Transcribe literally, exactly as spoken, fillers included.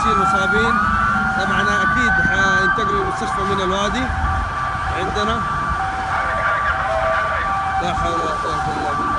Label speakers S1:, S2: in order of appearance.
S1: نشيل مصابين. طبعا اكيد حينتقلوا المستشفى من الوادي عندنا. لا حول ولا قوة الا بالله.